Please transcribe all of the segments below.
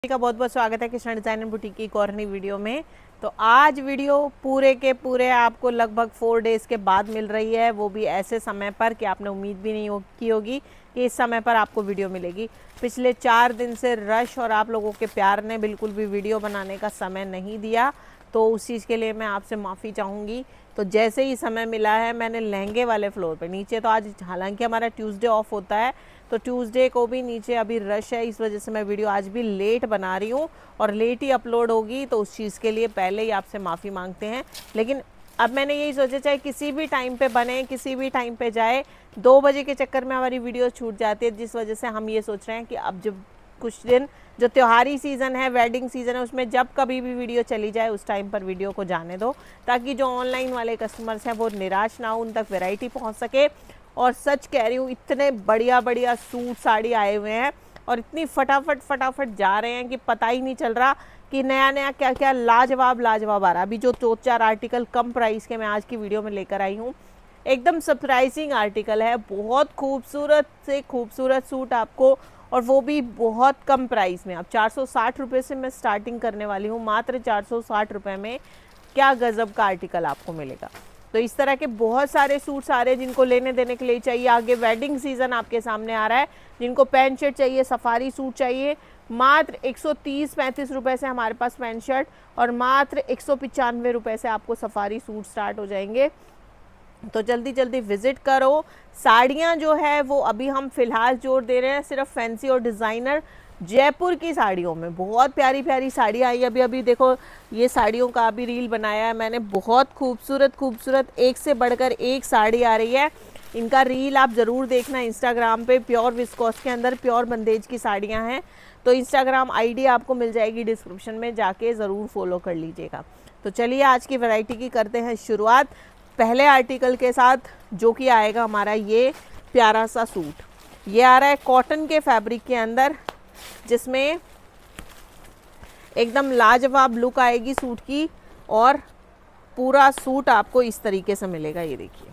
का बहुत बहुत स्वागत है कृष्णा डिजाइन एंड बुटीक की एक और नई वीडियो में। तो आज वीडियो पूरे के पूरे आपको लगभग 4 डेज़ के बाद मिल रही है, वो भी ऐसे समय पर कि आपने उम्मीद भी नहीं की होगी कि इस समय पर आपको वीडियो मिलेगी। पिछले 4 दिन से रश और आप लोगों के प्यार ने बिल्कुल भी वीडियो बनाने का समय नहीं दिया, तो उस चीज़ के लिए मैं आपसे माफ़ी चाहूँगी। तो जैसे ही समय मिला है मैंने लहंगे वाले फ्लोर पे नीचे, तो आज हालांकि हमारा ट्यूसडे ऑफ होता है तो ट्यूसडे को भी नीचे अभी रश है, इस वजह से मैं वीडियो आज भी लेट बना रही हूँ और लेट ही अपलोड होगी, तो उस चीज़ के लिए पहले ही आपसे माफ़ी मांगते हैं। लेकिन अब मैंने यही सोचा चाहे किसी भी टाइम पे बने, किसी भी टाइम पे जाए, 2 बजे के चक्कर में हमारी वीडियो छूट जाती है, जिस वजह से हम ये सोच रहे हैं कि अब जब कुछ दिन जो त्योहारी सीज़न है, वेडिंग सीज़न है, उसमें जब कभी भी वीडियो चली जाए उस टाइम पर वीडियो को जाने दो, ताकि जो ऑनलाइन वाले कस्टमर्स हैं वो निराश ना हो, उन तक वैरायटी पहुंच सके। और सच कह रही हूँ, इतने बढ़िया बढ़िया सूट साड़ी आए हुए हैं और इतनी फटाफट जा रहे हैं कि पता ही नहीं चल रहा कि नया नया क्या क्या लाजवाब आ रहा है। अभी जो 2-4 आर्टिकल कम प्राइस के मैं आज की वीडियो में लेकर आई हूँ, एकदम सरप्राइजिंग आर्टिकल है, बहुत खूबसूरत से खूबसूरत सूट आपको, और वो भी बहुत कम प्राइस में। अब 460 रुपये से मैं स्टार्टिंग करने वाली हूँ, मात्र 460 रुपये में क्या गज़ब का आर्टिकल आपको मिलेगा। तो इस तरह के बहुत सारे सूट्स आ रहे हैं जिनको लेने देने के लिए चाहिए। आगे वेडिंग सीज़न आपके सामने आ रहा है, जिनको पैंट शर्ट चाहिए, सफारी सूट चाहिए, मात्र 130-135 रुपये से हमारे पास पैंट शर्ट, और मात्र 195 रुपये से आपको सफारी सूट स्टार्ट हो जाएंगे। तो जल्दी जल्दी विज़िट करो। साड़ियाँ जो है वो अभी हम फ़िलहाल जोर दे रहे हैं सिर्फ फैंसी और डिज़ाइनर जयपुर की साड़ियों में। बहुत प्यारी प्यारी साड़ी आई अभी देखो, ये साड़ियों का अभी रील बनाया है मैंने, बहुत खूबसूरत एक से बढ़कर एक साड़ी आ रही है। इनका रील आप ज़रूर देखना इंस्टाग्राम पे। प्योर विस्कोस के अंदर प्योर बंदेज की साड़ियाँ हैं, तो इंस्टाग्राम आईडी आपको मिल जाएगी डिस्क्रिप्शन में, जाके ज़रूर फॉलो कर लीजिएगा। तो चलिए आज की वैरायटी की करते हैं शुरुआत पहले आर्टिकल के साथ, जो कि आएगा हमारा ये प्यारा सा सूट। ये आ रहा है कॉटन के फैब्रिक के अंदर, जिसमें एकदम लाजवाब लुक आएगी सूट की, और पूरा सूट आपको इस तरीके से मिलेगा। ये देखिए,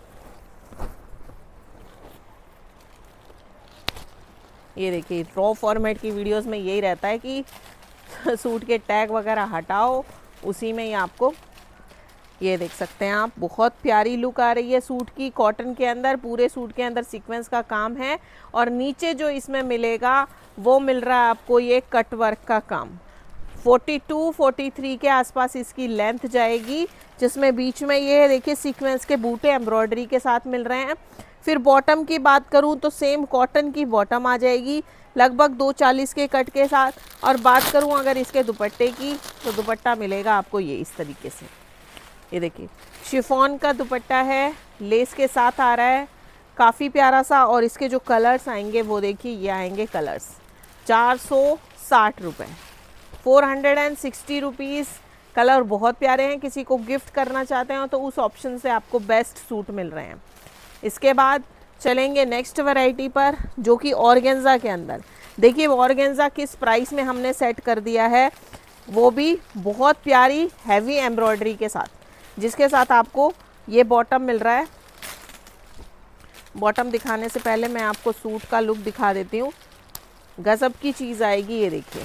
ये देखिए, रॉ फॉर्मेट की वीडियोस में यही रहता है कि सूट के टैग वगैरह हटाओ, उसी में ही आपको ये देख सकते हैं आप। बहुत प्यारी लुक आ रही है सूट की, कॉटन के अंदर, पूरे सूट के अंदर सीक्वेंस का काम है, और नीचे जो इसमें मिलेगा वो मिल रहा है आपको ये कट वर्क का काम। 42-43 के आसपास इसकी लेंथ जाएगी, जिसमें बीच में ये देखिए सीक्वेंस के बूटे एम्ब्रॉयडरी के साथ मिल रहे हैं। फिर बॉटम की बात करूं तो सेम कॉटन की बॉटम आ जाएगी लगभग 240 के कट के साथ। और बात करूं अगर इसके दुपट्टे की, तो दुपट्टा मिलेगा आपको ये इस तरीके से। ये देखिए, शिफॉन का दुपट्टा है, लेस के साथ आ रहा है, काफ़ी प्यारा सा। और इसके जो कलर्स आएंगे वो देखिए, ये आएंगे कलर्स। 460 रुपये, 460 रुपीज़। कलर बहुत प्यारे हैं, किसी को गिफ्ट करना चाहते हो तो उस ऑप्शन से आपको बेस्ट सूट मिल रहे हैं। इसके बाद चलेंगे नेक्स्ट वैरायटी पर, जो कि ऑर्गेन्जा के अंदर। देखिए ऑर्गेन्जा किस प्राइस में हमने सेट कर दिया है, वो भी बहुत प्यारी हैवी एम्ब्रॉयडरी के साथ, जिसके साथ आपको ये बॉटम मिल रहा है। बॉटम दिखाने से पहले मैं आपको सूट का लुक दिखा देती हूँ, गजब की चीज़ आएगी। ये देखिए,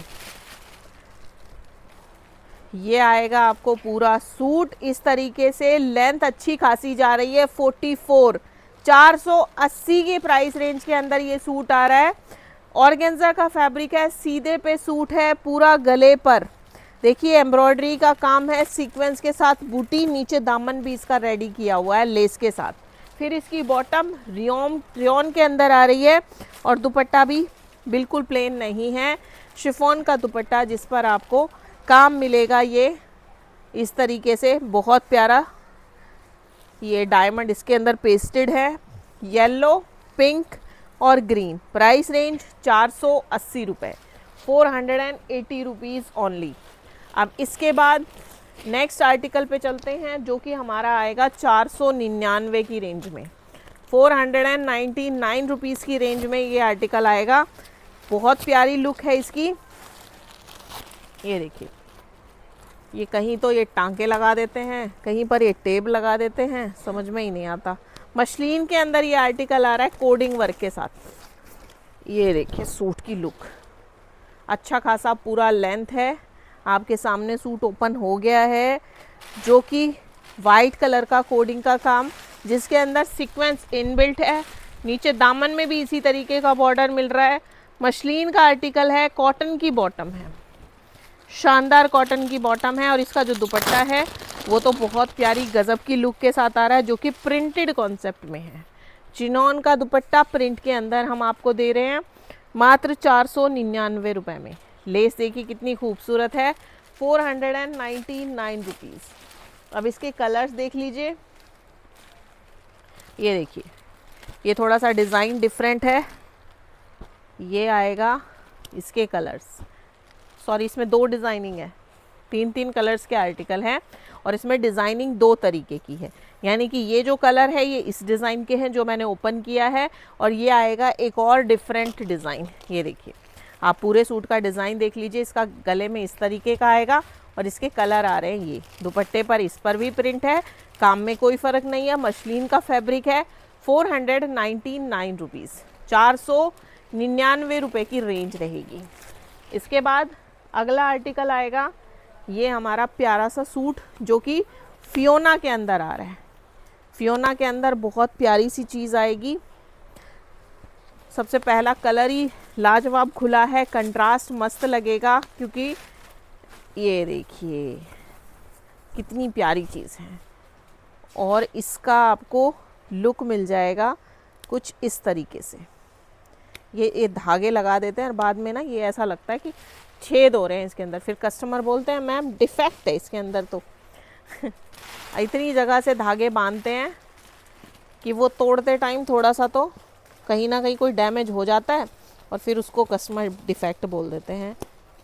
ये आएगा आपको पूरा सूट इस तरीके से, लेंथ अच्छी खासी जा रही है। 44, 480 के प्राइस रेंज के अंदर ये सूट आ रहा है। ऑर्गेन्जा का फैब्रिक है, सीधे पे सूट है, पूरा गले पर देखिए एम्ब्रॉयडरी का काम है, सीक्वेंस के साथ बूटी, नीचे दामन भी इसका रेडी किया हुआ है लेस के साथ। फिर इसकी बॉटम रियोन के अंदर आ रही है, और दुपट्टा भी बिल्कुल प्लेन नहीं है, शिफॉन का दुपट्टा, जिस पर आपको काम मिलेगा ये इस तरीके से। बहुत प्यारा ये डायमंड इसके अंदर पेस्टेड है, येलो, पिंक और ग्रीन। प्राइस रेंज 480 रुपये, 480 रुपीज़ ओनली। अब इसके बाद नेक्स्ट आर्टिकल पे चलते हैं, जो कि हमारा आएगा 499 की रेंज में, 499 रुपीज़ की रेंज में ये आर्टिकल आएगा। बहुत प्यारी लुक है इसकी। ये देखिए, ये कहीं तो ये टांके लगा देते हैं, कहीं पर ये टेप लगा देते हैं, समझ में ही नहीं आता। मसलिन के अंदर ये आर्टिकल आ रहा है कोडिंग वर्क के साथ। ये देखिए सूट की लुक, अच्छा खासा पूरा लेंथ है। आपके सामने सूट ओपन हो गया है, जो कि वाइट कलर का कोडिंग का काम, जिसके अंदर सीक्वेंस इनबिल्ट है। नीचे दामन में भी इसी तरीके का बॉर्डर मिल रहा है। मसलिन का आर्टिकल है, कॉटन की बॉटम है, शानदार कॉटन की बॉटम है। और इसका जो दुपट्टा है वो तो बहुत प्यारी गजब की लुक के साथ आ रहा है, जो कि प्रिंटेड कॉन्सेप्ट में है। चिनॉन का दुपट्टा प्रिंट के अंदर हम आपको दे रहे हैं मात्र 499 रुपये में। लेस देखिए कितनी खूबसूरत है, 499 रुपीज़। अब इसके कलर्स देख लीजिए, ये देखिए, ये थोड़ा सा डिज़ाइन डिफरेंट है। ये आएगा इसके कलर्स, सॉरी इसमें 2 डिज़ाइनिंग है, 3 कलर्स के आर्टिकल हैं और इसमें डिज़ाइनिंग 2 तरीके की है। यानी कि ये जो कलर है ये इस डिज़ाइन के हैं जो मैंने ओपन किया है, और ये आएगा एक और डिफरेंट डिज़ाइन। ये देखिए, आप पूरे सूट का डिज़ाइन देख लीजिए। इसका गले में इस तरीके का आएगा और इसके कलर आ रहे हैं ये। दुपट्टे पर इस पर भी प्रिंट है, काम में कोई फ़र्क नहीं है। मसलिन का फैब्रिक है, 499 रुपीज़, 499 रुपये की रेंज रहेगी। इसके बाद अगला आर्टिकल आएगा, ये हमारा प्यारा सा सूट जो कि फियोना के अंदर आ रहा है। फियोना के अंदर बहुत प्यारी सी चीज़ आएगी। सबसे पहला कलर ही लाजवाब खुला है, कंट्रास्ट मस्त लगेगा, क्योंकि ये देखिए कितनी प्यारी चीज़ है। और इसका आपको लुक मिल जाएगा कुछ इस तरीके से। ये धागे लगा देते हैं और बाद में ना ये ऐसा लगता है कि छेद हो रहे हैं इसके अंदर। फिर कस्टमर बोलते हैं मैम डिफेक्ट है इसके अंदर तो इतनी जगह से धागे बांधते हैं कि वो तोड़ते टाइम थोड़ा सा तो कहीं ना कहीं कोई डैमेज हो जाता है और फिर उसको कस्टमर डिफेक्ट बोल देते हैं।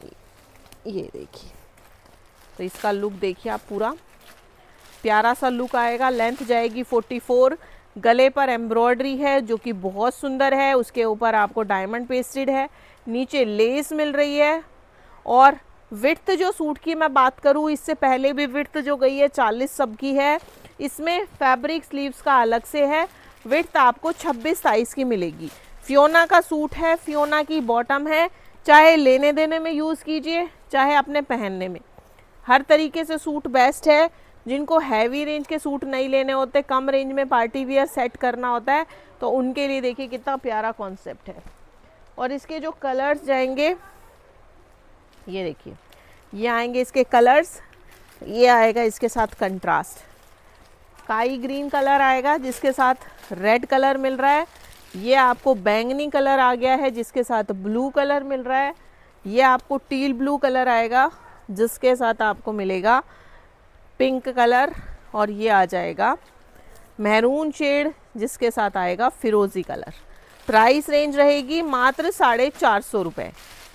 ये देखिए, तो इसका लुक देखिए आप, पूरा प्यारा सा लुक आएगा। लेंथ जाएगी 44। गले पर एम्ब्रॉयडरी है जो कि बहुत सुंदर है, उसके ऊपर आपको डायमंड पेस्टेड है, नीचे लेस मिल रही है। और विड्थ जो सूट की मैं बात करूँ, इससे पहले भी विड्थ जो गई है 40 सब की है। इसमें फैब्रिक स्लीव्स का अलग से है। विड्थ आपको 26 साइज़ की मिलेगी। फियोना का सूट है, फियोना की बॉटम है। चाहे लेने देने में यूज़ कीजिए, चाहे अपने पहनने में, हर तरीके से सूट बेस्ट है। जिनको हैवी रेंज के सूट नहीं लेने होते, कम रेंज में पार्टी वियर सेट करना होता है, तो उनके लिए देखिए कितना प्यारा कॉन्सेप्ट है। और इसके जो कलर्स जाएंगे, ये देखिए, ये आएंगे इसके कलर्स। ये आएगा इसके साथ कंट्रास्ट, स्काई ग्रीन कलर आएगा जिसके साथ रेड कलर मिल रहा है। ये आपको बैंगनी कलर आ गया है जिसके साथ ब्लू कलर मिल रहा है। ये आपको टील ब्लू कलर आएगा जिसके साथ आपको मिलेगा पिंक कलर। और ये आ जाएगा मैरून शेड जिसके साथ आएगा फिरोज़ी कलर। प्राइस रेंज रहेगी मात्र 450 रुपये,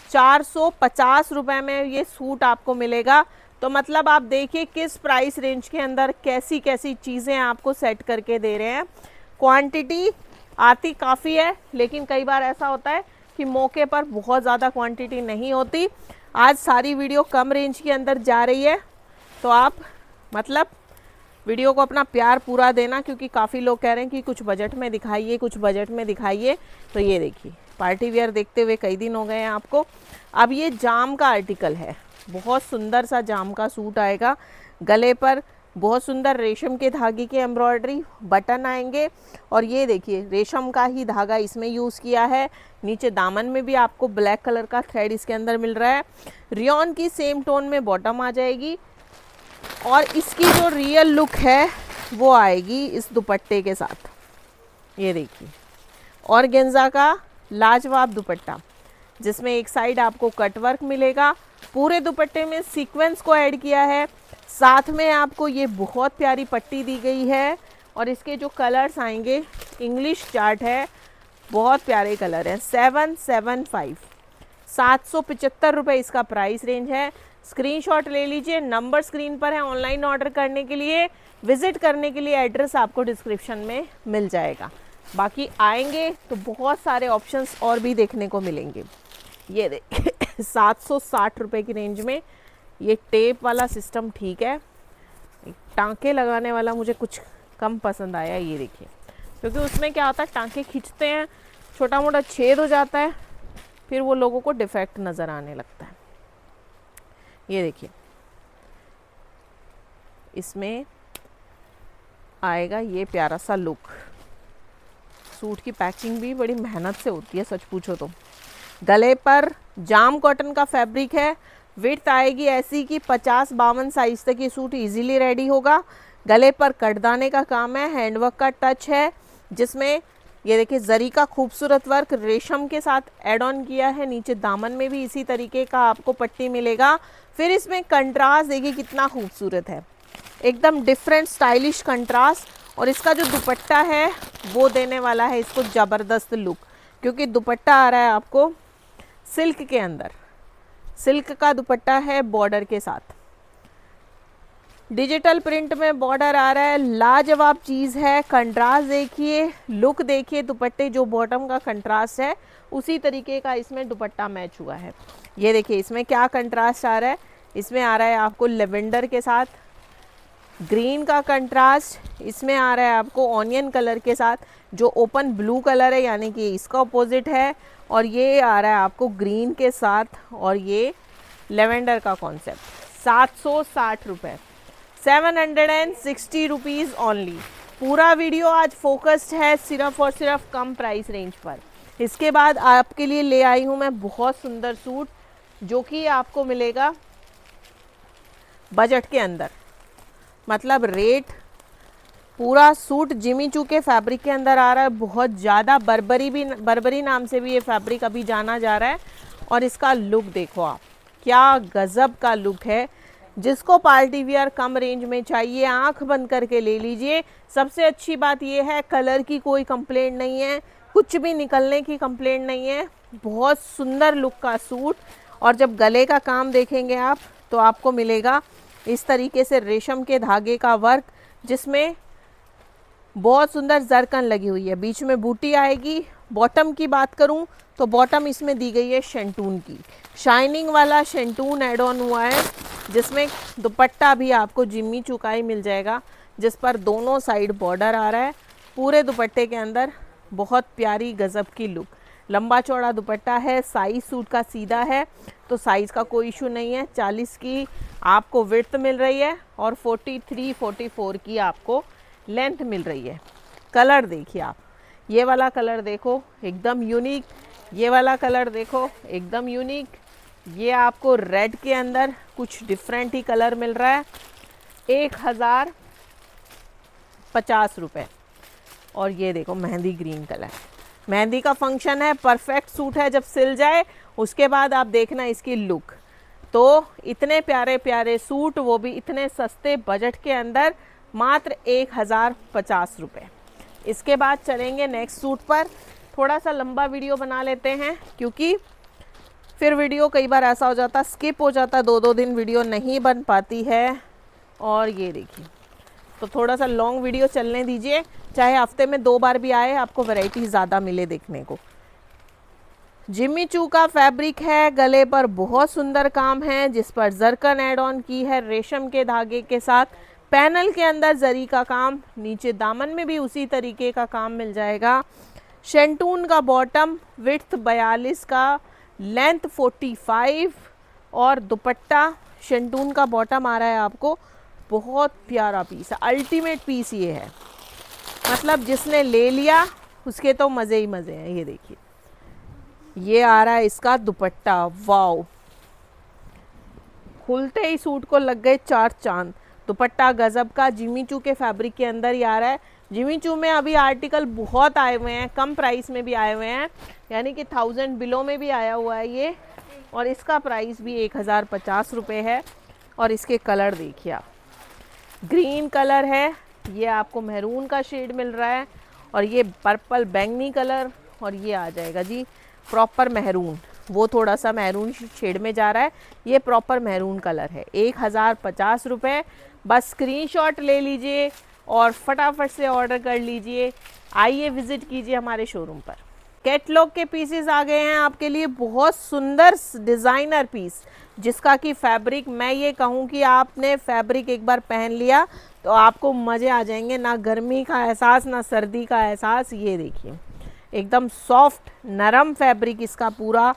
450 रुपये में ये सूट आपको मिलेगा। तो मतलब आप देखिए किस प्राइस रेंज के अंदर कैसी कैसी चीज़ें आपको सेट करके दे रहे हैं। क्वांटिटी आती काफ़ी है, लेकिन कई बार ऐसा होता है कि मौके पर बहुत ज़्यादा क्वांटिटी नहीं होती। आज सारी वीडियो कम रेंज के अंदर जा रही है, तो आप मतलब वीडियो को अपना प्यार पूरा देना, क्योंकि काफ़ी लोग कह रहे हैं कि कुछ बजट में दिखाइए, कुछ बजट में दिखाइए। तो ये देखिए, पार्टी वेयर देखते हुए कई दिन हो गए हैं आपको। अब ये जाम का आर्टिकल है, बहुत सुंदर सा जाम का सूट आएगा। गले पर बहुत सुंदर रेशम के धागे की एम्ब्रॉयडरी, बटन आएंगे। और ये देखिए, रेशम का ही धागा इसमें यूज़ किया है। नीचे दामन में भी आपको ब्लैक कलर का थ्रेड इसके अंदर मिल रहा है। रियॉन की सेम टोन में बॉटम आ जाएगी। और इसकी जो रियल लुक है वो आएगी इस दुपट्टे के साथ। ये देखिए, ऑर्गेन्जा का लाजवाब दुपट्टा, जिसमें एक साइड आपको कटवर्क मिलेगा। पूरे दुपट्टे में सीक्वेंस को ऐड किया है, साथ में आपको ये बहुत प्यारी पट्टी दी गई है। और इसके जो कलर्स आएंगे, इंग्लिश चार्ट है, बहुत प्यारे कलर हैं। 775, 775 रुपये इसका प्राइस रेंज है। स्क्रीनशॉट ले लीजिए, नंबर स्क्रीन पर है। ऑनलाइन ऑर्डर करने के लिए, विजिट करने के लिए एड्रेस आपको डिस्क्रिप्शन में मिल जाएगा। बाकी आएंगे तो बहुत सारे ऑप्शंस और भी देखने को मिलेंगे। ये देखिए 760 रुपये की रेंज में ये टेप वाला सिस्टम ठीक है, टांके लगाने वाला मुझे कुछ कम पसंद आया। ये देखिए, क्योंकि उसमें क्या होता है, टांके खींचते हैं, छोटा मोटा छेद हो जाता है, फिर वो लोगों को डिफेक्ट नज़र आने लगता है। ये देखिए, इसमें आएगा ये प्यारा सा लुक। सूट की पैकिंग भी बड़ी मेहनत से होती है सच पूछो तो। गले पर जाम कॉटन का फैब्रिक है, विड्थ आएगी ऐसी कि 50-52 साइज तक ये सूट इजीली रेडी होगा। गले पर कटदाने का काम है, हैंडवर्क का टच है, जिसमें ये देखिए जरी का खूबसूरत वर्क रेशम के साथ ऐड ऑन किया है। नीचे दामन में भी इसी तरीके का आपको पट्टी मिलेगा। फिर इसमें कंट्रास्ट देखिए कितना खूबसूरत है, एकदम डिफरेंट स्टाइलिश कंट्रास्ट। और इसका जो दुपट्टा है वो देने वाला है इसको ज़बरदस्त लुक, क्योंकि दुपट्टा आ रहा है आपको सिल्क के अंदर, सिल्क का दुपट्टा है बॉर्डर के साथ, डिजिटल प्रिंट में बॉर्डर आ रहा है। लाजवाब चीज़ है। कंट्रास्ट देखिए, लुक देखिए, दुपट्टे जो बॉटम का कंट्रास्ट है उसी तरीके का इसमें दुपट्टा मैच हुआ है। ये देखिए इसमें क्या कंट्रास्ट आ रहा है, इसमें आ रहा है आपको लेवेंडर के साथ ग्रीन का कंट्रास्ट, इसमें आ रहा है आपको ऑनियन कलर के साथ जो ओपन ब्लू कलर है, यानी कि इसका अपोजिट है, और ये आ रहा है आपको ग्रीन के साथ और ये लेवेंडर का कॉन्सेप्ट। 760 रुपये, 760 रुपीज़ ओनली। पूरा वीडियो आज फोकस्ड है सिर्फ और सिर्फ कम प्राइस रेंज पर। इसके बाद आपके लिए ले आई हूँ मैं बहुत सुंदर सूट जो कि आपको मिलेगा बजट के अंदर, मतलब रेट पूरा सूट जिमी चू के फैब्रिक के अंदर आ रहा है। बहुत ज़्यादा बर्बरी नाम से भी ये फैब्रिक अभी जाना जा रहा है। और इसका लुक देखो आप, क्या गज़ब का लुक है। जिसको पार्टी वियर कम रेंज में चाहिए आंख बंद करके ले लीजिए। सबसे अच्छी बात यह है कलर की कोई कंप्लेंट नहीं है, कुछ भी निकलने की कंप्लेंट नहीं है। बहुत सुंदर लुक का सूट। और जब गले का काम देखेंगे आप तो आपको मिलेगा इस तरीके से रेशम के धागे का वर्क, जिसमें बहुत सुंदर जरकन लगी हुई है, बीच में बूटी आएगी। बॉटम की बात करूं तो बॉटम इसमें दी गई है शेंटून की, शाइनिंग वाला शेंटून एड ऑन हुआ है, जिसमें दुपट्टा भी आपको जिम्मी चुकाई मिल जाएगा, जिस पर दोनों साइड बॉर्डर आ रहा है। पूरे दुपट्टे के अंदर बहुत प्यारी गजब की लुक। लंबा चौड़ा दुपट्टा है, साइज सूट का सीधा है तो साइज़ का कोई इशू नहीं है। 40 की आपको विड्थ मिल रही है और 43-44 की आपको लेंथ मिल रही है। कलर देखिए आप, ये वाला कलर देखो एकदम यूनिक, ये वाला कलर देखो एकदम यूनिक। ये आपको रेड के अंदर कुछ डिफरेंट ही कलर मिल रहा है। 1050 रुपये। और ये देखो मेहंदी ग्रीन कलर, मेहंदी का फंक्शन है, परफेक्ट सूट है। जब सिल जाए उसके बाद आप देखना इसकी लुक। तो इतने प्यारे प्यारे सूट, वो भी इतने सस्ते बजट के अंदर, मात्र 1050 रुपये। इसके बाद चलेंगे नेक्स्ट सूट पर। थोड़ा सा लंबा वीडियो बना लेते हैं क्योंकि फिर वीडियो कई बार ऐसा हो जाता स्किप हो जाता, 2-2 दिन वीडियो नहीं बन पाती है। और ये देखिए, तो थोड़ा सा लॉन्ग वीडियो चलने दीजिए, चाहे हफ्ते में 2 बार भी आए, आपको वैरायटी ज़्यादा मिले देखने को। जिम्मी चू का फैब्रिक है, गले पर बहुत सुंदर काम है जिस पर जरकन एड ऑन की है रेशम के धागे के साथ। पैनल के अंदर जरी का काम, नीचे दामन में भी उसी तरीके का काम मिल जाएगा। शेंटून का बॉटम, विड्थ 42 का, लेंथ 45 और दुपट्टा शेंटून का बॉटम आ रहा है आपको। बहुत प्यारा पीस है, अल्टीमेट पीस ये है, मतलब जिसने ले लिया उसके तो मज़े ही मज़े हैं। ये देखिए, ये आ रहा है इसका दुपट्टा, वाओ, खुलते ही सूट को लग गए 4 चांद। दुपट्टा गजब का जिम्मी चू के फैब्रिक के अंदर ही आ रहा है। जिम्मी चू में अभी आर्टिकल बहुत आए हुए हैं, कम प्राइस में भी आए हुए हैं, यानी कि 1000 बिलो में भी आया हुआ है ये। और इसका प्राइस भी 1050 रुपये है। और इसके कलर देखिए आप, ग्रीन कलर है, ये आपको मैरून का शेड मिल रहा है, और ये पर्पल बैंगनी कलर, और ये आ जाएगा जी प्रॉपर मैरून, वो थोड़ा सा मैरून शेड में जा रहा है, ये प्रॉपर मैरून कलर है। 1050 रुपये। बस स्क्रीनशॉट ले लीजिए और फटाफट से ऑर्डर कर लीजिए। आइए विजिट कीजिए हमारे शोरूम पर। कैटलॉग के पीसेस आ गए हैं आपके लिए, बहुत सुंदर डिज़ाइनर पीस, जिसका कि फैब्रिक, मैं ये कहूँ कि आपने फैब्रिक एक बार पहन लिया तो आपको मज़े आ जाएंगे, ना गर्मी का एहसास ना सर्दी का एहसास। ये देखिए एकदम सॉफ्ट नरम फैब्रिक इसका पूरा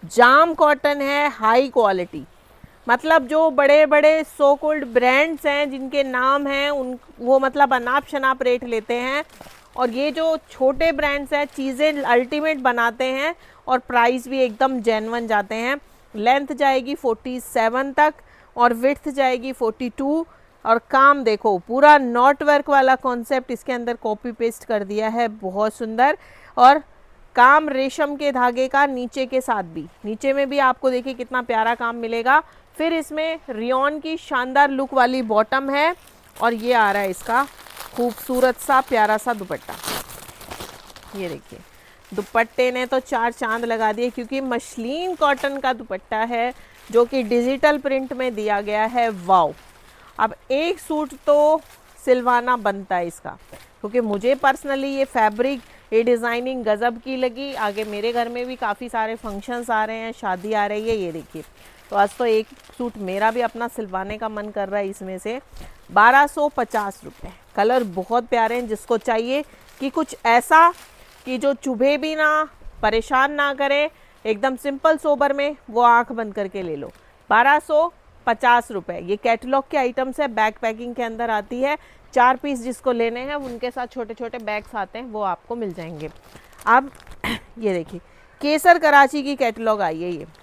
जाम कॉटन है, हाई क्वालिटी। मतलब जो बड़े बड़े सो कोल्ड ब्रांड्स हैं जिनके नाम हैं उन वो मतलब अनाप शनाप रेट लेते हैं, और ये जो छोटे ब्रांड्स हैं चीज़ें अल्टीमेट बनाते हैं और प्राइस भी एकदम जेन्युइन जाते हैं। लेंथ जाएगी 47 तक और विड्थ जाएगी 42, और काम देखो पूरा नॉट वर्क वाला कॉन्सेप्ट इसके अंदर कॉपी पेस्ट कर दिया है, बहुत सुंदर। और काम रेशम के धागे का नीचे के साथ भी, नीचे में भी आपको देखिए कितना प्यारा काम मिलेगा। फिर इसमें रियॉन की शानदार लुक वाली बॉटम है, और ये आ रहा है इसका खूबसूरत सा प्यारा सा दुपट्टा। ये देखिए दुपट्टे ने तो चार चांद लगा दिए, क्योंकि मसलिन कॉटन का दुपट्टा है जो कि डिजिटल प्रिंट में दिया गया है। वाओ! अब एक सूट तो सिलवाना बनता है इसका, क्योंकि मुझे पर्सनली ये फैब्रिक, ये डिज़ाइनिंग गज़ब की लगी। आगे मेरे घर में भी काफ़ी सारे फंक्शंस आ रहे हैं, शादी आ रही है। ये देखिए, तो आज तो एक सूट मेरा भी अपना सिलवाने का मन कर रहा है। इसमें से 1250 रुपये। कलर बहुत प्यारे हैं, जिसको चाहिए कि कुछ ऐसा कि जो चुभे भी ना, परेशान ना करे, एकदम सिंपल सोबर में, वो आंख बंद करके ले लो। 1250 रुपये। ये कैटलॉग के आइटम्स है, बैग पैकिंग के अंदर आती है। 4 पीस जिसको लेने हैं उनके साथ छोटे छोटे बैग्स आते हैं, वो आपको मिल जाएंगे। अब ये देखिए केसर कराची की कैटलॉग आई है, ये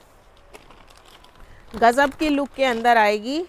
गजब की लुक के अंदर आएगी।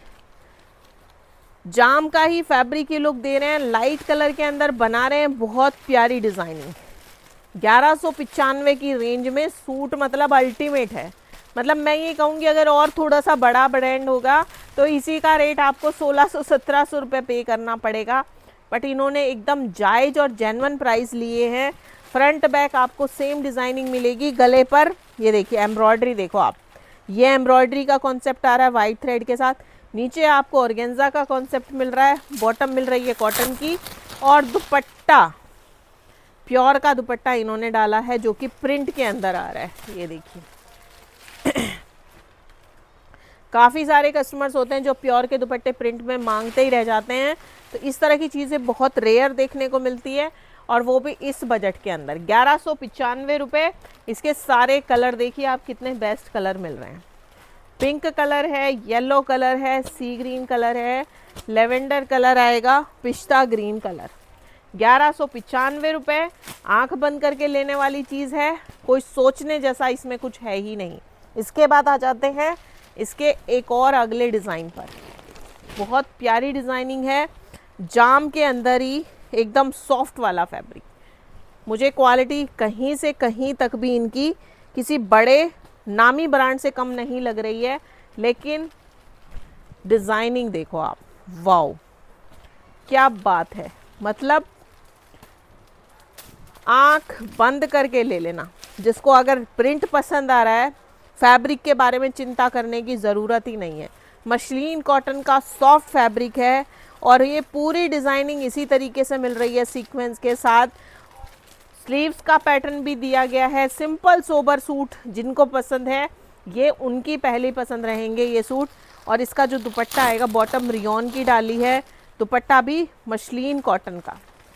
जाम का ही फैब्रिक की लुक दे रहे हैं, लाइट कलर के अंदर बना रहे हैं, बहुत प्यारी डिज़ाइनिंग। 1195 की रेंज में सूट मतलब अल्टीमेट है। मतलब मैं ये कहूँगी अगर और थोड़ा सा बड़ा ब्रांड होगा तो इसी का रेट आपको 1600-1700 रुपये पे करना पड़ेगा, बट इन्होंने एकदम जायज़ और जेन्युइन प्राइस लिए हैं। फ्रंट बैक आपको सेम डिज़ाइनिंग मिलेगी। गले पर ये देखिए एम्ब्रॉयडरी देखो आप, ये एम्ब्रॉयडरी का कॉन्सेप्ट आ रहा है वाइट थ्रेड के साथ। नीचे आपको ऑर्गेन्जा का कॉन्सेप्ट मिल रहा है, बॉटम मिल रही है कॉटन की, और दुपट्टा प्योर का दुपट्टा इन्होंने डाला है जो कि प्रिंट के अंदर आ रहा है। ये देखिए काफ़ी सारे कस्टमर्स होते हैं जो प्योर के दुपट्टे प्रिंट में मांगते ही रह जाते हैं, तो इस तरह की चीज़ें बहुत रेयर देखने को मिलती है, और वो भी इस बजट के अंदर। 1195 रुपये। इसके सारे कलर देखिए आप, कितने बेस्ट कलर मिल रहे हैं। पिंक कलर है, येलो कलर है, सी ग्रीन कलर है, लेवेंडर कलर आएगा, पिस्ता ग्रीन कलर। 1195 रुपये। आँख बंद करके लेने वाली चीज़ है, कोई सोचने जैसा इसमें कुछ है ही नहीं। इसके बाद आ जाते हैं इसके एक और अगले डिज़ाइन पर। बहुत प्यारी डिज़ाइनिंग है, जाम के अंदर ही एकदम सॉफ्ट वाला फैब्रिक। मुझे क्वालिटी कहीं से कहीं तक भी इनकी किसी बड़े नामी ब्रांड से कम नहीं लग रही है, लेकिन डिज़ाइनिंग देखो आप, वाओ क्या बात है। मतलब आँख बंद करके ले लेना। जिसको अगर प्रिंट पसंद आ रहा है, फैब्रिक के बारे में चिंता करने की ज़रूरत ही नहीं है। मसलिन कॉटन का सॉफ्ट फैब्रिक है, और ये पूरी डिज़ाइनिंग इसी तरीके से मिल रही है सीक्वेंस के साथ। स्लीव्स का पैटर्न भी दिया गया है। सिंपल सोबर सूट जिनको पसंद है, ये उनकी पहली पसंद रहेंगे ये सूट। और इसका जो दुपट्टा आएगा, बॉटम रियॉन की डाली है, दुपट्टा भी मसलिन कॉटन का।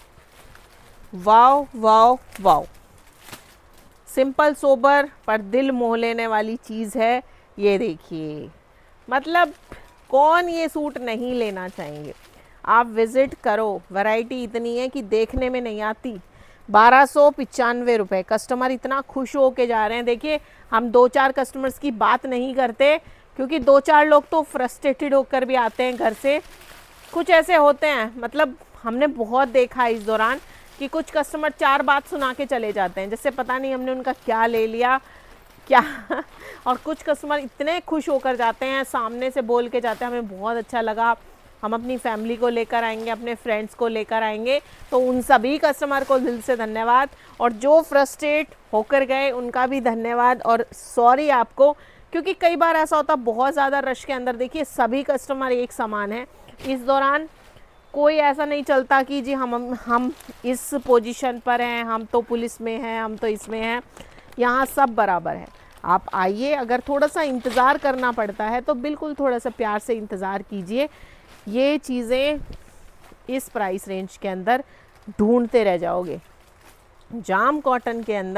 Wow wow wow! Simple sober पर दिल मोह लेने वाली चीज़ है। ये देखिए, मतलब कौन ये सूट नहीं लेना चाहेंगे। आप विज़िट करो, वैरायटी इतनी है कि देखने में नहीं आती। 1295 रुपये। कस्टमर इतना खुश हो के जा रहे हैं। देखिए हम 2-4 कस्टमर्स की बात नहीं करते, क्योंकि 2-4 लोग तो फ्रस्ट्रेटेड होकर भी आते हैं घर से। कुछ ऐसे होते हैं, मतलब हमने बहुत देखा है इस दौरान कि कुछ कस्टमर 4 बात सुना के चले जाते हैं, जैसे पता नहीं हमने उनका क्या ले लिया क्या और कुछ कस्टमर इतने खुश होकर जाते हैं, सामने से बोल के जाते हैं हमें बहुत अच्छा लगा, हम अपनी फैमिली को लेकर आएंगे, अपने फ्रेंड्स को लेकर आएंगे। तो उन सभी कस्टमर को दिल से धन्यवाद, और जो फ्रस्ट्रेट होकर गए उनका भी धन्यवाद और सॉरी आपको, क्योंकि कई बार ऐसा होता बहुत ज़्यादा रश के अंदर। देखिए सभी कस्टमर एक समान है, इस दौरान कोई ऐसा नहीं चलता कि जी हम इस पोजीशन पर हैं, हम तो पुलिस में हैं, हम तो इसमें हैं। यहाँ सब बराबर है। आप आइए, अगर थोड़ा सा इंतज़ार करना पड़ता है तो बिल्कुल थोड़ा सा प्यार से इंतज़ार कीजिए। ये चीज़ें इस प्राइस रेंज के अंदर ढूंढते रह जाओगे। जाम कॉटन के अंदर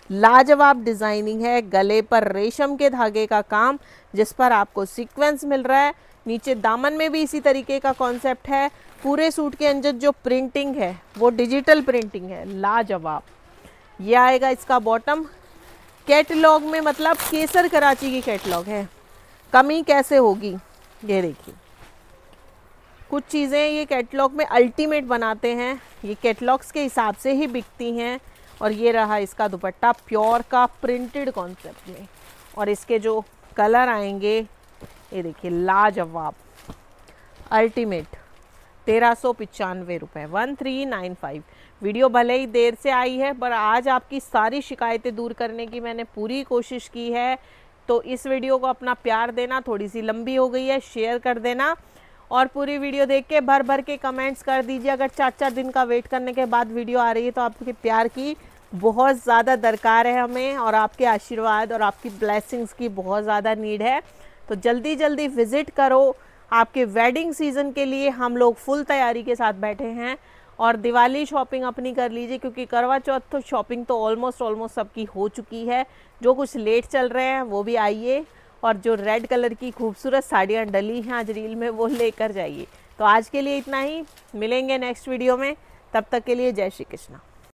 लाजवाब डिजाइनिंग है, गले पर रेशम के धागे का काम जिस पर आपको सीक्वेंस मिल रहा है। नीचे दामन में भी इसी तरीके का कॉन्सेप्ट है। पूरे सूट के अंदर जो प्रिंटिंग है वो डिजिटल प्रिंटिंग है, लाजवाब। ये आएगा इसका बॉटम। कैटलॉग में मतलब केसर कराची की कैटलॉग है, कमी कैसे होगी। ये देखिए कुछ चीज़ें ये कैटलॉग में अल्टीमेट बनाते हैं, ये कैटलॉग्स के हिसाब से ही बिकती हैं। और ये रहा इसका दुपट्टा प्योर का प्रिंटेड कॉन्सेप्ट में, और इसके जो कलर आएंगे ये देखिए लाजवाब, अल्टीमेट। 1395 रुपये, 1395। वीडियो भले ही देर से आई है पर आज आपकी सारी शिकायतें दूर करने की मैंने पूरी कोशिश की है। तो इस वीडियो को अपना प्यार देना, थोड़ी सी लंबी हो गई है, शेयर कर देना और पूरी वीडियो देख के भर भर के कमेंट्स कर दीजिए। अगर 4-4 दिन का वेट करने के बाद वीडियो आ रही है तो आपके प्यार की बहुत ज़्यादा दरकार है हमें, और आपके आशीर्वाद और आपकी ब्लेसिंग्स की बहुत ज़्यादा नीड है। तो जल्दी जल्दी विज़िट करो। आपके वेडिंग सीज़न के लिए हम लोग फुल तैयारी के साथ बैठे हैं, और दिवाली शॉपिंग अपनी कर लीजिए क्योंकि करवा चौथ तो शॉपिंग तो ऑलमोस्ट सबकी हो चुकी है। जो कुछ लेट चल रहे हैं वो भी आइए, और जो रेड कलर की खूबसूरत साड़ियाँ डली हैं आज रील में वो लेकर जाइए। तो आज के लिए इतना ही, मिलेंगे नेक्स्ट वीडियो में, तब तक के लिए जय श्री कृष्णा।